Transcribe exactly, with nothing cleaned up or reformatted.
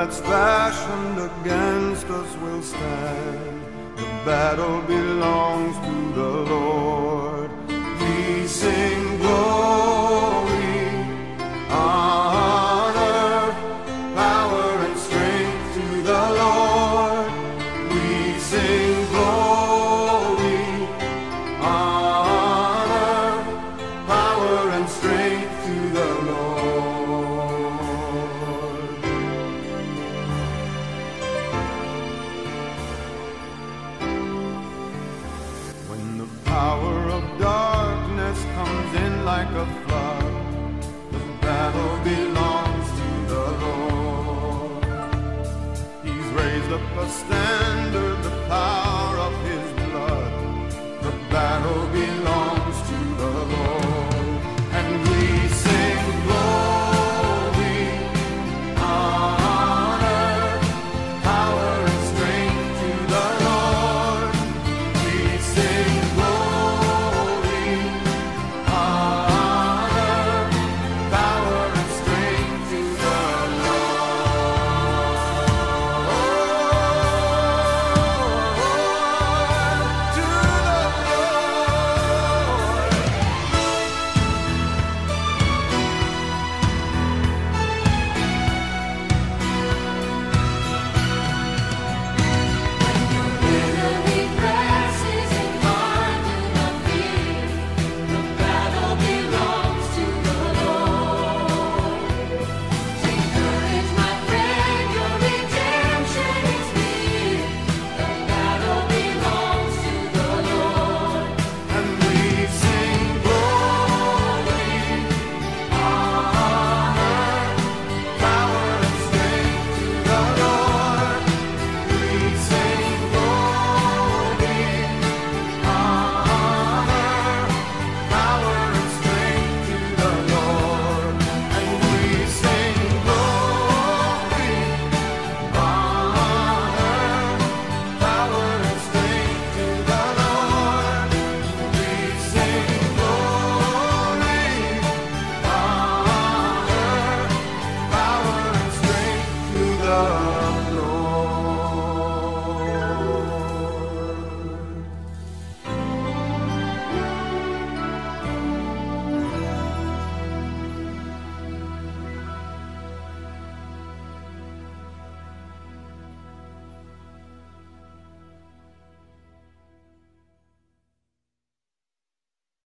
that's fashioned against us will stand. The battle belongs to the Lord. We sing glory, honor, power and strength to the Lord. We sing glory, honor, power and strength to the Lord. When the power of darkness comes in like a flood, the battle belongs to the Lord. He's raised up a standard, the power of his blood. The battle belongs to the Lord. And we sing glory, honor, power and strength to the Lord. We sing glory, honor, power and strength to the Lord. To the Enemy presses and God do not fear. The battle belongs to the Lord. Take courage, my friend, your redemption is near. The battle belongs to the Lord. And we sing glory, honor, power and strength to the Lord. We sing glory, honor, power and strength to the Lord. And we sing glory, honor, power and strength to the Lord. We sing glory, honor, power and strength to the Lord.